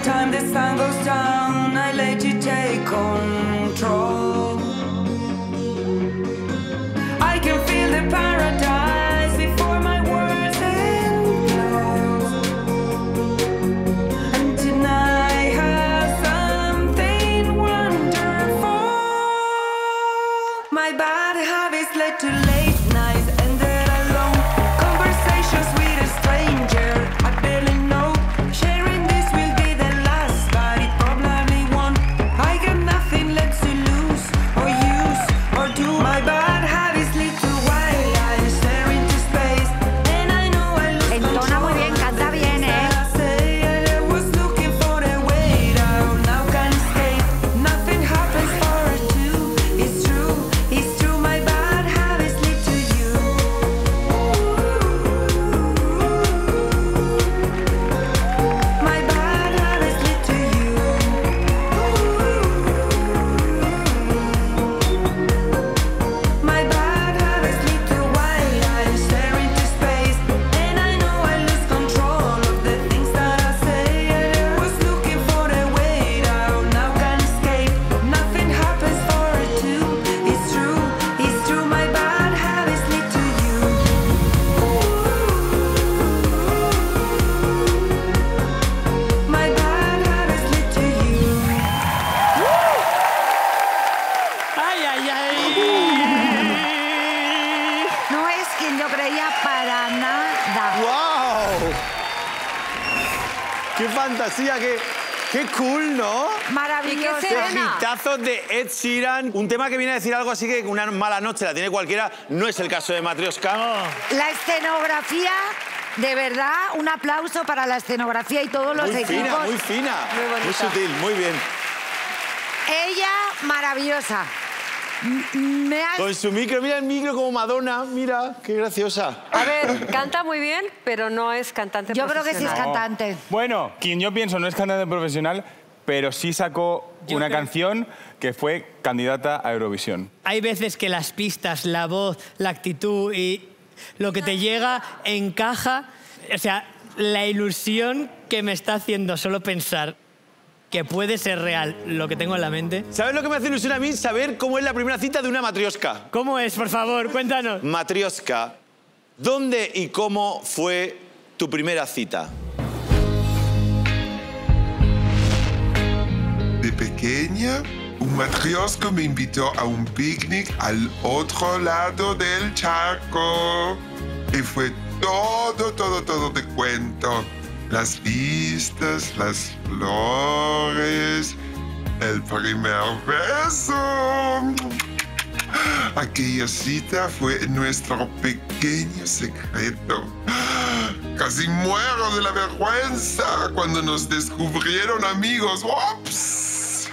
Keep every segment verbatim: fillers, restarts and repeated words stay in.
time the sun goes down, I let you take control. I can feel the paradise before my words implode. And tonight has something wonderful. My bad habits led to late nights, ended alone. Conversations with a stranger I barely know. Sharing this will be the last, but it probably won't. I got nothing left to lose or use or do. My bad habits lead to wild eyes staring into space, and I know I lose Entona muy bien, canta bien, ¿eh? I say I was looking for a way out. Now can't escape. Nothing happens for two. It's true, it's true. My bad habits lead to you. My bad habits lead to you. My bad habits lead to wild eyes staring into space, and I know I lose control of the things that I say. I was looking for a way out. Now can't escape. Nothing happens for two. It's true, it's true. My bad habits lead to you. My bad habits lead to you. ¡Ay, ay, ay! No es quien yo creía para nada. ¡Wow! ¡Qué fantasía! ¡Qué, qué cool!, ¿no? Maravilloso. Hitazos de Ed Sheeran. Un tema que viene a decir algo así que una mala noche la tiene cualquiera. No es el caso de Matrioska. La escenografía, de verdad, un aplauso para la escenografía y todos los Muy equipos. fina, muy fina. Muy bonita. Muy sutil, muy bien. Ella, maravillosa. M- Me has... Con su micro, mira el micro como Madonna. Mira, qué graciosa. A ver, canta muy bien, pero no es cantante Yo creo que sí es profesional. cantante. Bueno, quien yo pienso no es cantante profesional, pero sí sacó Yo una creo- canción que fue candidata a Eurovisión. Hay veces que las pistas, la voz, la actitud y lo que te llega encaja. O sea, la ilusión que me está haciendo solo pensar que puede ser real lo que tengo en la mente. ¿Sabes lo que me hace ilusión a mí? Saber cómo es la primera cita de una matrioska. ¿Cómo es, por favor? Cuéntanos. Matrioska, ¿dónde y cómo fue tu primera cita? De pequeña, un matrioska me invitó a un picnic al otro lado del charco. Y fue todo, todo, todo te cuento. Las vistas, las flores, el primer beso. Aquella cita fue nuestro pequeño secreto. Casi muero de la vergüenza cuando nos descubrieron amigos. ¡Ups!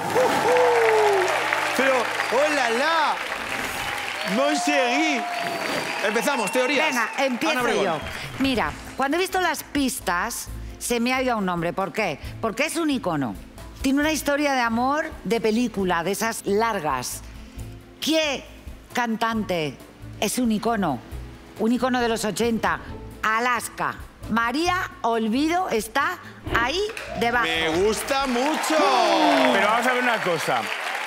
Pero, ¡oh la la! ¡Monchegui! Empezamos, teorías. Venga, Ana empiezo Obregón. yo. Mira, cuando he visto las pistas, se me ha ido a un nombre. ¿Por qué? Porque es un icono. Tiene una historia de amor de película, de esas largas. ¿Qué cantante es un icono? Un icono de los ochenta. Alaska. María Olvido está ahí debajo. Me gusta mucho. Pero vamos a ver una cosa.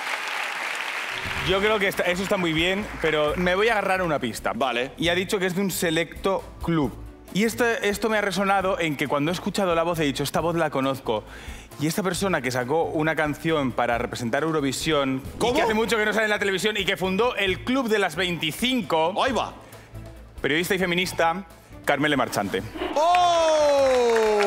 Yo creo que está- eso está muy bien, pero me voy a agarrar a una pista. Vale. Y ha dicho que es de un selecto club. Y esto, esto me ha resonado en que cuando he escuchado la voz he dicho, esta voz la conozco. Y esta persona que sacó una canción para representar Eurovisión, ¿Cómo? y que hace mucho que no sale en la televisión, y que fundó el Club de las veinticinco, Ahí va. periodista y feminista, Carmele Marchante. ¡Oh!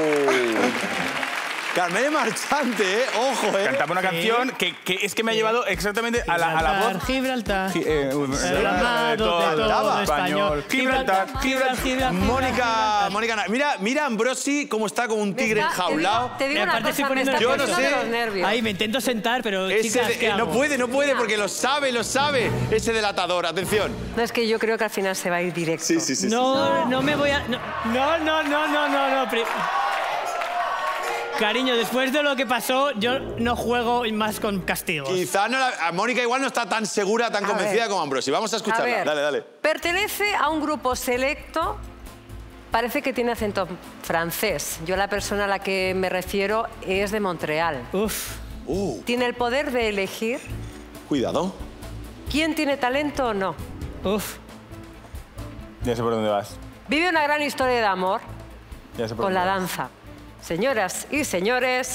Carmele Marchante, ¿eh? Ojo, ¿eh? Cantaba una canción que, que es que me ha llevado exactamente a la, a la voz... Gibraltar, Gi- eh, el amado de todo Cantaba. español. Gibraltar, Gibraltar, Gibraltar, Mónica, Mónica, mira, mira a Ambrosi cómo está como un tigre Está- te digo- enjaulado. Te digo Y una aparte estoy cosa, me poniendo está Yo no poniendo de sé. los nervios. Ay, me intento sentar, pero Ese chicas, de- ¿qué eh, no hago? puede, no puede, porque lo sabe, lo sabe. Ese delatador, atención. No, es que yo creo que al final se va a ir directo. Sí, sí, sí. No, no me voy a... No, no, no, no, no, no. no, pri- Cariño, después de lo que pasó, yo no juego más con castigos. Quizá no la- a Mónica igual no está tan segura, tan A convencida ver. como Ambrosi. Vamos a A escucharla. ver, Dale, dale. pertenece a un grupo selecto Parece que tiene acento francés. Yo la persona a la que me refiero es de Montreal. Uf. Uh, Tiene el poder de elegir cuidado. quién tiene talento o no. Uf. Ya sé por dónde vas. Vive una gran historia de amor Ya sé por con dónde la vas. danza. Señoras y señores...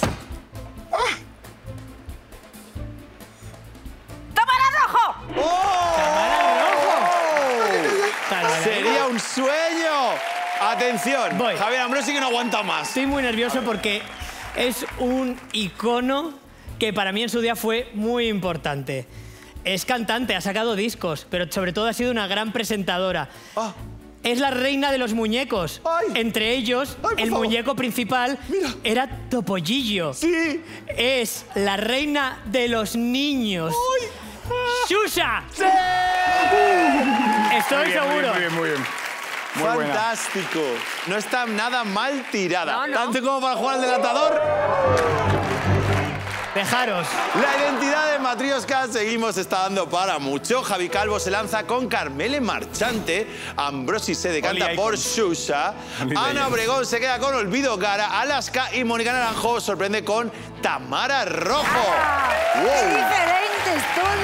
¡Tamara Rojo! Sería un sueño. Atención, Voy. Javier Ambrosi que no aguanta más. Estoy muy nervioso porque es un icono que para mí en su día fue muy importante. Es cantante, ha sacado discos, pero sobre todo ha sido una gran presentadora. Ah. Es la reina de los muñecos. Ay. Entre ellos, Ay, por el favor. muñeco principal Mira. era Topollillo. Sí. Es la reina de los niños. ¡Xuxa! ¡Sí! Estoy Muy bien, seguro. Muy bien, muy bien. Muy buena. Fantástico. No está nada mal tirada. No, no. Tanto como para jugar al delatador. Dejaros. La identidad de Matrioska seguimos está dando para mucho. Javi Calvo se lanza con Carmele Marchante. Ambrosi se decanta Oli por Icons. Xuxa. Oli Ana Icons. Obregón se queda con Olvido Gara. Alaska y Mónica Naranjo sorprende con Tamara Rojo. ¡Qué ¡Wow! diferentes todos!